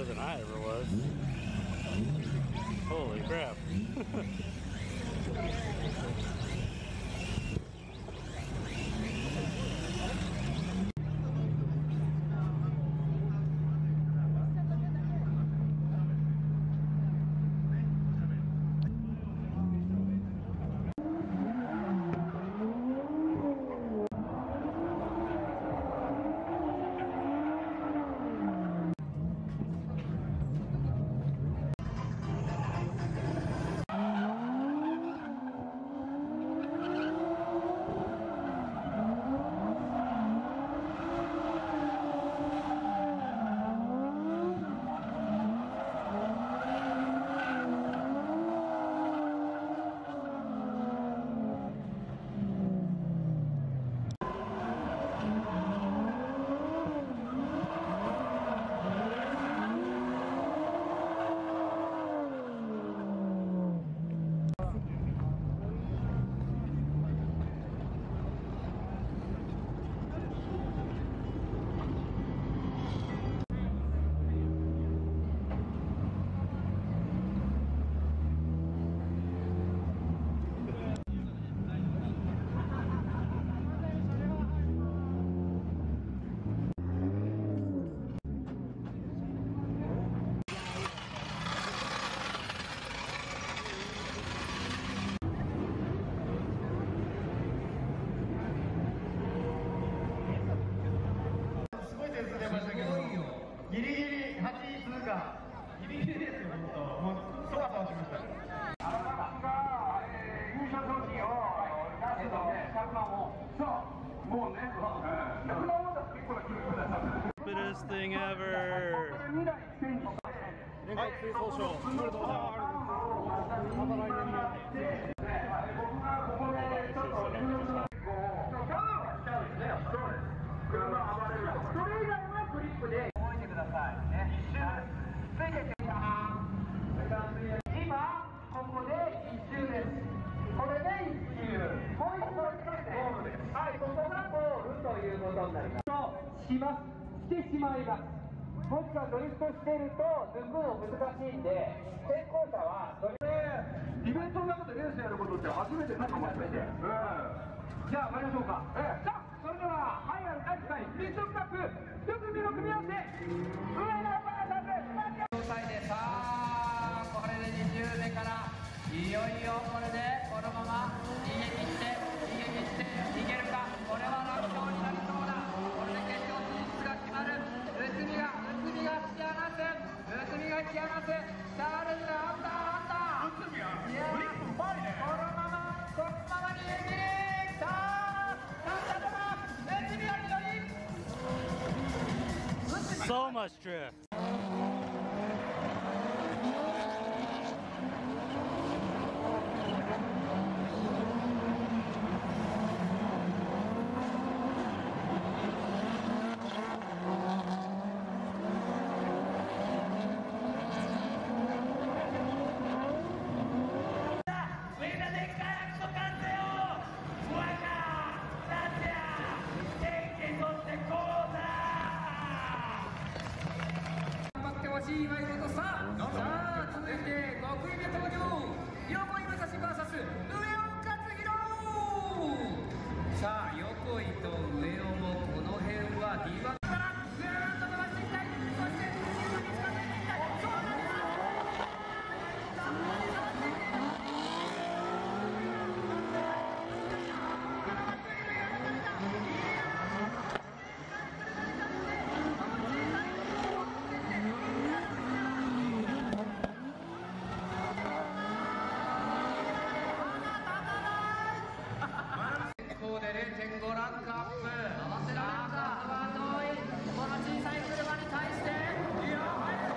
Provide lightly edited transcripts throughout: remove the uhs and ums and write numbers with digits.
better than I ever was. Holy crap. ギリギリ8位通過、ギリギリですよ、本当、もうそわそわしました。私が、優勝賞金を出して100万を、そう、もうね、100万を出す結構な記録だったんです。 Stupidest thing ever. はい、追走賞。おめでとうございます。また来年も。 僕がここでちょっと入場します。シャワーはしちゃうんですね、そうです。車暴れると。それ以外はクリップで。くださいね。一周ついてて今ここで一周です。これで一周、もう一度つけてゴールです。はい、ここがゴールということになります。してしまいます。もしくはドリフトしていると抜くの難しいんで、先行者はイベントの中でレースやることって初めてかもしれない。じゃあ参りましょうか。さあ、それでは栄えある第1回ミッションカップ1組の組み合わせ、上野バーサス状態で、さあこれで2周目からいよいよこれでこのまま逃げ切っていけるか。これは楽勝になりそうだ。これで決勝進出が決まる。内海が引き離す。さあレジがあった内海がフリップうまいね。このまま逃げ切り。さあなんだ内海ありより So much drift. さあ横井と上尾もこの辺はディバからぐーっと伸ばしていきたい。そして後ろに近づいていきたい。そうなんです。0.5ランクアップ。合わせられるか。あとは遠いこの小さい車に対して、いや入る。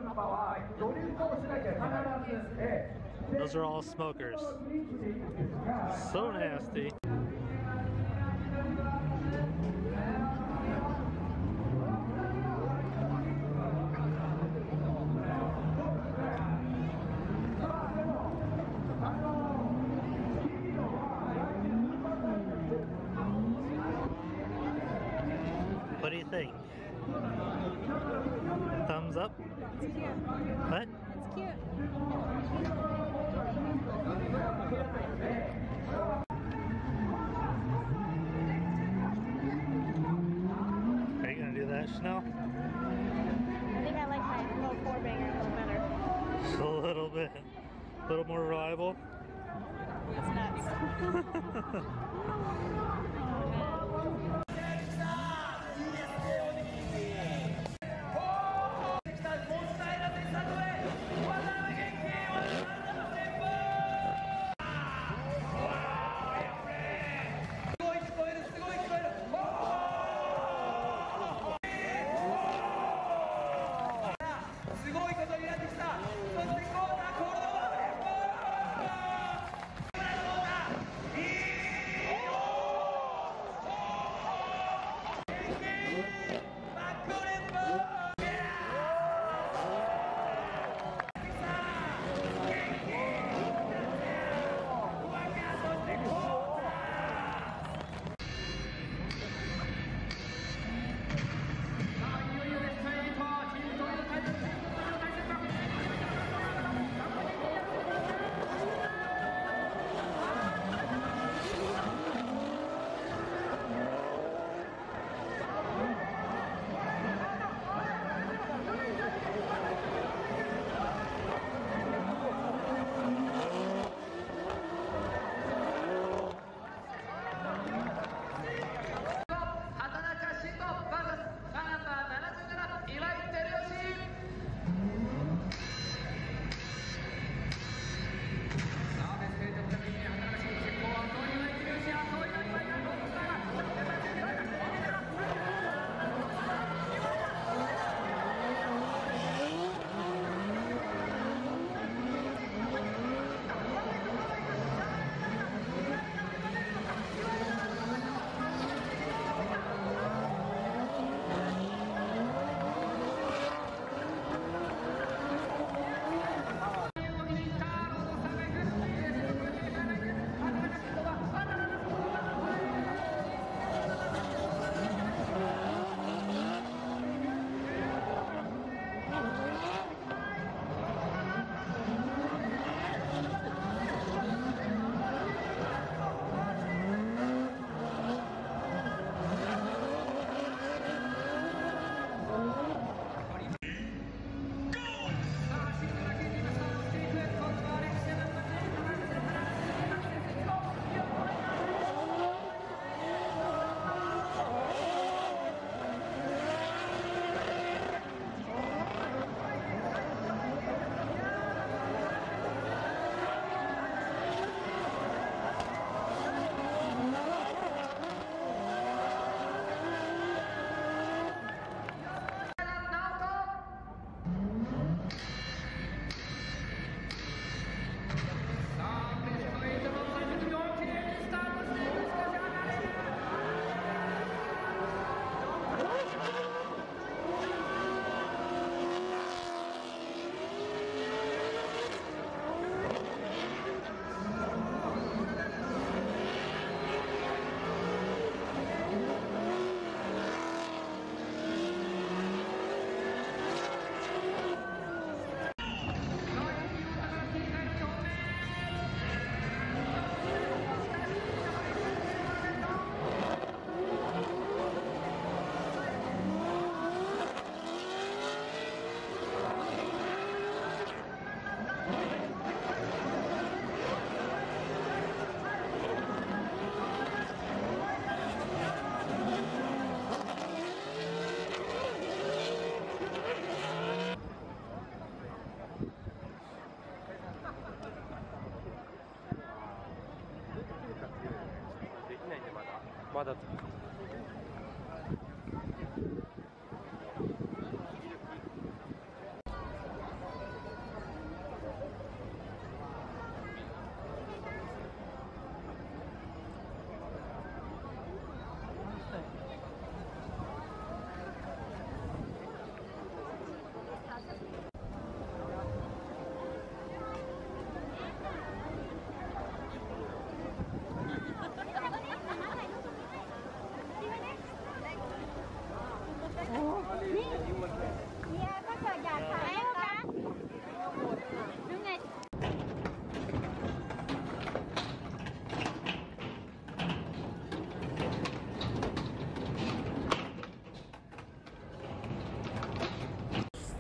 Those are all smokers. So nasty. What do you think? Thumbs up? It's cute. What? It's cute. Are you gonna do that, Chanel? I think I like my little four banger a little better. Just a little bit. A little more reliable. It's nuts.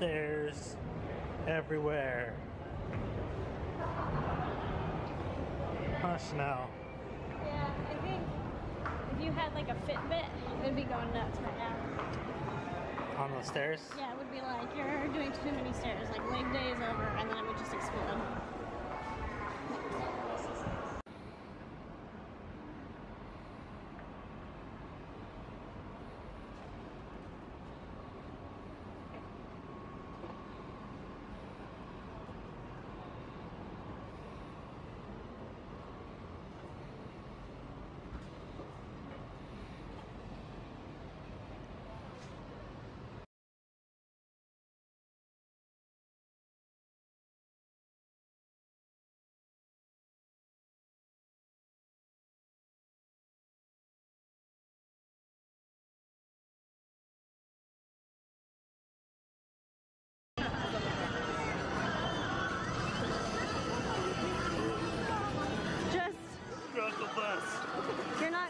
stairs everywhere. Hush now. Yeah, I think if you had like a Fitbit, it would be going nuts right now. On the stairs? Yeah, it would be like, you're doing too many stairs, like leg day is over, and then it would just explode. Just the bus. You're not.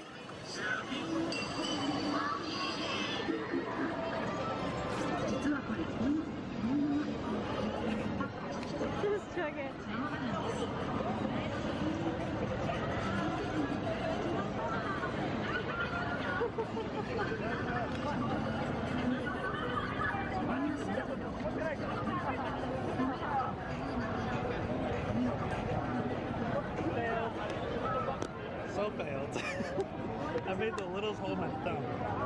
Just chug it. So failed. I made the littlest hole in my thumb.